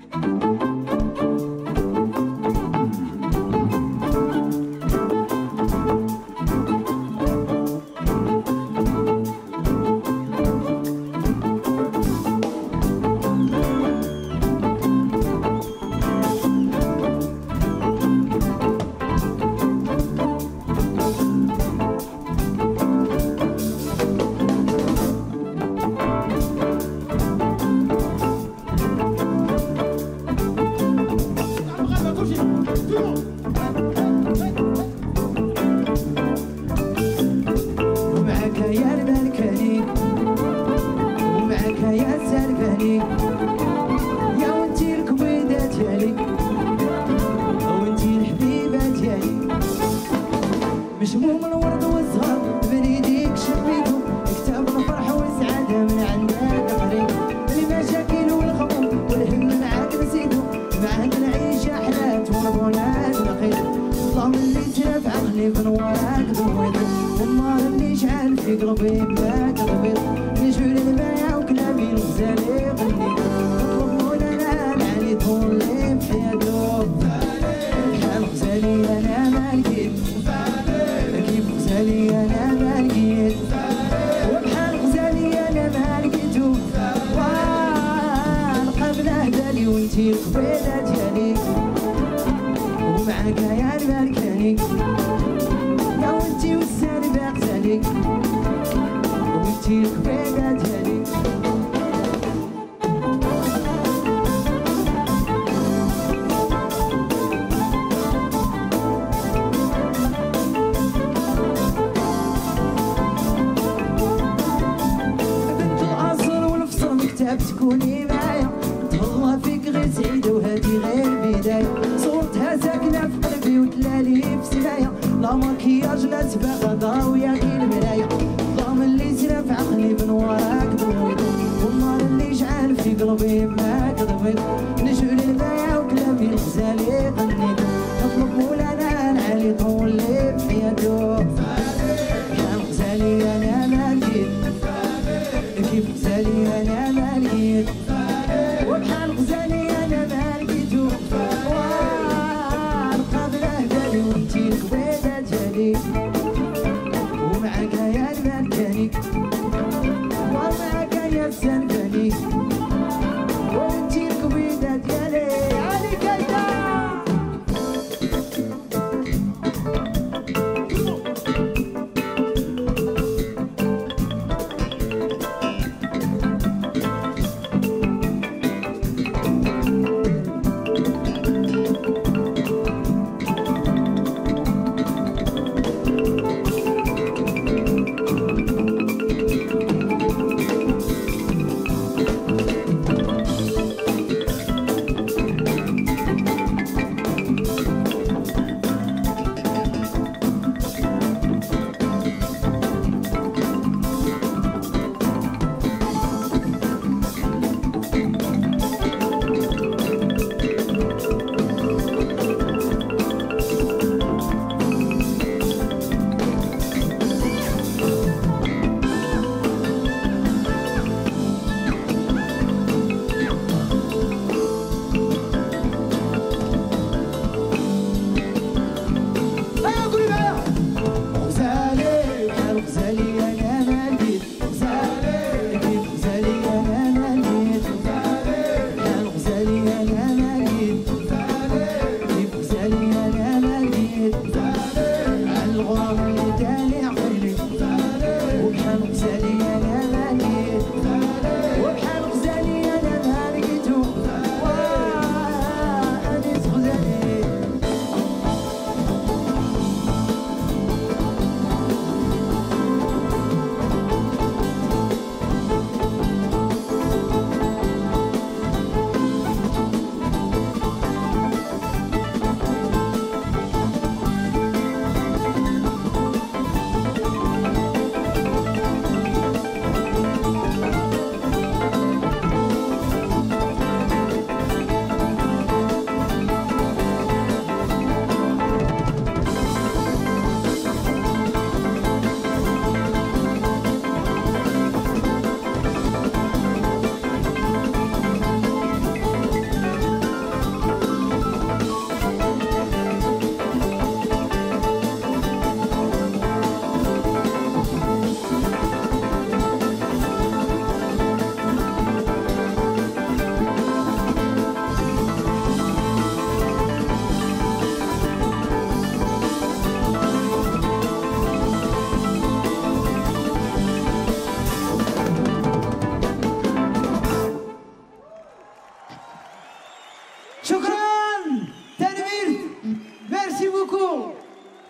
مشموم الورد والزهر بريديك شبيتو كتاب الفرح والسعادة من عندك قريب المشاكل والخوف والهم معاك نسيتو معاك العيشة حلات وربونات نقيت اللهم اللي ترى في عقلي في نوارك ضويتو والنار اللي شعل في قلبي بلاك ربيت نشعل البايع وكلامي الغزالي غنيتو نطلب مولانا العلي طول لي بحياتو بحال غزالي انا ما لقيت غزالي انا ما لقيت وبحال غزالي انا ما لقيتو والقبله دالي وانتي القبيله ديالي ومعاك يا البركاني يا وانتي والسالبه غزالي وانتي القبيله ديالي تكوني معايا تهلا فيك غير سعيدة وهادي غير بداية صورتها ساكنة في قلبي وتلالي في سنايا لا مكياج لا تباغى ضاوية غير المراية الظلام اللي سرى في عقلي بنوارك ضويتو والنار اللي شعل في قلبي معاك ضويتو نشعل البايع وكلامي الغزالي غني